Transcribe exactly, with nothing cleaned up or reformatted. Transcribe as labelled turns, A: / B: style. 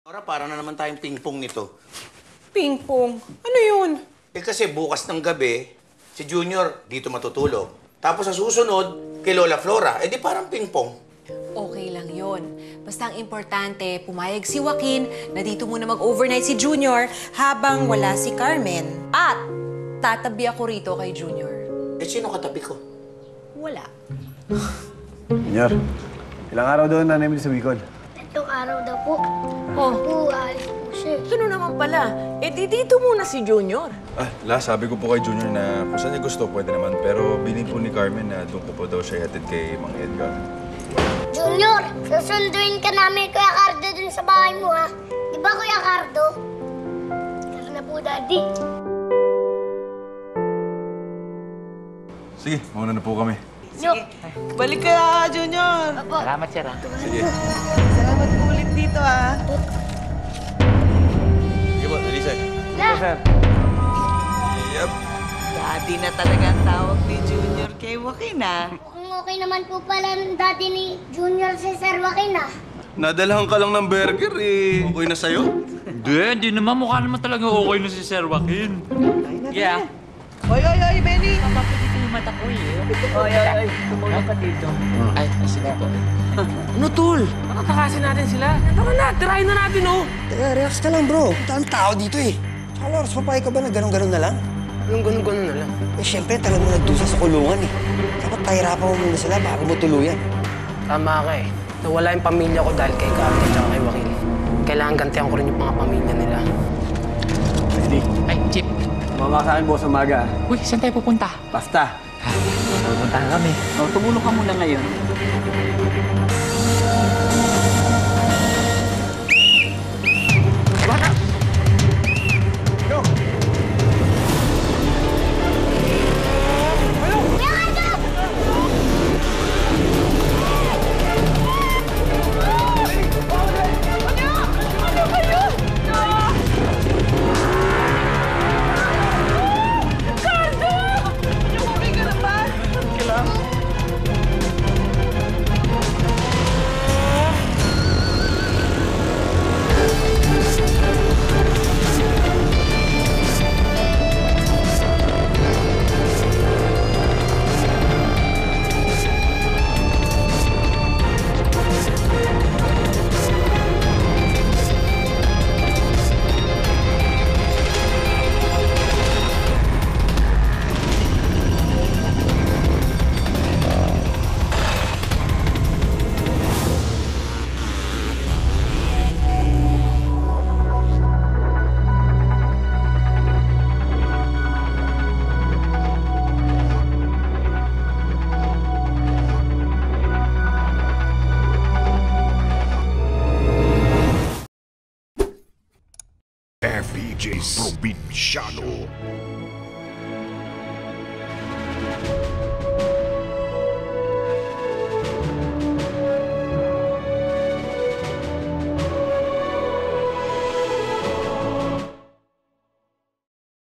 A: Ora, para na naman tayong ping-pong nito.
B: Ping-pong? Ano yun?
A: Eh kasi bukas ng gabi, si Junior dito matutulog. Tapos sa susunod, kay Lola Flora, eh di parang ping-pong.
C: Okay lang yon. Basta ang importante, pumayag si Joaquin na dito muna mag-overnight si Junior habang wala si Carmen. At tatabi ako rito kay Junior.
A: Eh sino katabi ko?
C: Wala.
D: Junior, ilang araw doon nanay mo sa Bicol?
E: Tatlong araw daw po.
B: Oh,
E: Po, alis po siya.
B: ano naman pala? Eh, di dito muna si Junior.
F: Ah, la, sabi ko po kay Junior na kung saan niya gusto, pwede naman. Pero bilin po ni Carmen na doon ko po daw siya hatid kay Mang Edgar.
E: Junior, susunduin ka namin Kuya Cardo dun sa bahay mo, ha? Di ba, Kuya Cardo? Tara na po, Daddy.
F: Sige, mauna na po kami.
E: Sige.
B: Balik ka, Junior.
E: Apo.
G: Salamat, sir, ha?
F: Sige.
B: Salamat po ulit dito, ah.
F: Sige po, Elisa.
E: Na,
F: Yep.
B: Daddy na talaga ang tawag ni Junior kay Joaquin, ah.
E: mukhang okay naman po pala ng daddy ni Junior si Sir Joaquin, ha?
D: Nadalhan ka lang ng burger eh. Okay na sa'yo?
G: Hindi, hindi naman. Mukha naman talaga okay na si Sir Joaquin. Yeah.
B: Oy, oy, oy, Benny!
G: Papapagiti yung mata ko, eh.
B: Oy, oy, oy, tumulong ka dito.
G: Ay, sige po.
B: Ano, Tol? Makakakasin natin sila. Tara na, tirahin na natin, oh.
H: Teka, relax ka lang, bro. Ang daming tao dito eh. Tsaka, Lars, papayag ka ba na ganun-ganun na lang?
B: Anong ganun-ganun na lang?
H: Eh, syempre, tagal mo nagdusa sa kulungan eh. Dapat pahirapan mo muna sila bago mo tuluyan.
I: Tama ka eh. Nawala yung pamilya ko dahil kay Carmen at kay Joaquin. Kailangan gantihan ko rin yung mga pamilya nila.
D: Ready?
G: Ay, Chip.
D: Mama sa akin, boss, umaga.
G: Uy, saan tayo pupunta?
D: Basta.
G: Pupunta kami.
D: Oh, tumulong ka muna ngayon.
J: F P J Probinsyano